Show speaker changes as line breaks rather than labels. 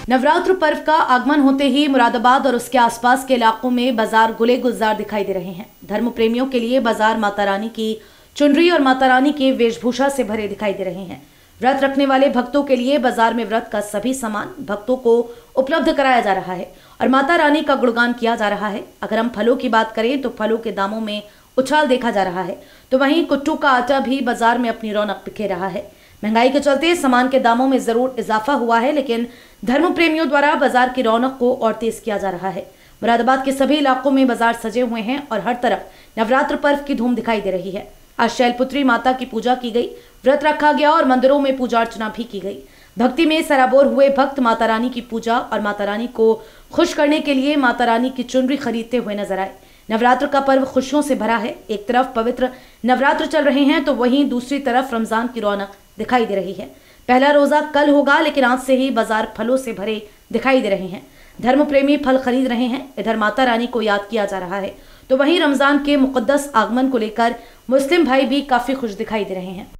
नवरात्र पर्व का आगमन होते ही मुरादाबाद और उसके आसपास के इलाकों में बाजार गुले गुलजार दिखाई दे रहे हैं। धर्म प्रेमियों के लिए बाजार माता रानी की चुनरी और माता रानी की वेशभूषा से भरे दिखाई दे रहे हैं। व्रत रखने वाले भक्तों के लिए बाजार में व्रत का सभी सामान भक्तों को उपलब्ध कराया जा रहा है और माता रानी का गुणगान किया जा रहा है। अगर हम फलों की बात करें तो फलों के दामों में उछाल देखा जा रहा है, तो वहीं कुट्टू का आटा भी बाजार में अपनी रौनक बिखेर रहा है। महंगाई के चलते सामान के दामों में जरूर इजाफा हुआ है, लेकिन धर्म प्रेमियों द्वारा बाजार की रौनक को और तेज किया जा रहा है। मुरादाबाद के सभी इलाकों में बाजार सजे हुए हैं और हर तरफ नवरात्र पर्व की धूम दिखाई दे रही है। आज शैलपुत्री माता की पूजा की गई, व्रत रखा गया और मंदिरों में पूजा अर्चना भी की गई। भक्ति में सराबोर हुए भक्त माता रानी की पूजा और माता रानी को खुश करने के लिए माता रानी की चुनरी खरीदते हुए नजर आए। नवरात्र का पर्व खुशियों से भरा है। एक तरफ पवित्र नवरात्र चल रहे हैं तो वहीं दूसरी तरफ रमजान की रौनक दिखाई दे रही है। पहला रोजा कल होगा, लेकिन आज से ही बाजार फलों से भरे दिखाई दे रहे हैं। धर्म प्रेमी फल खरीद रहे हैं। इधर माता रानी को याद किया जा रहा है, तो वहीं रमजान के मुकद्दस आगमन को लेकर मुस्लिम भाई भी काफी खुश दिखाई दे रहे हैं।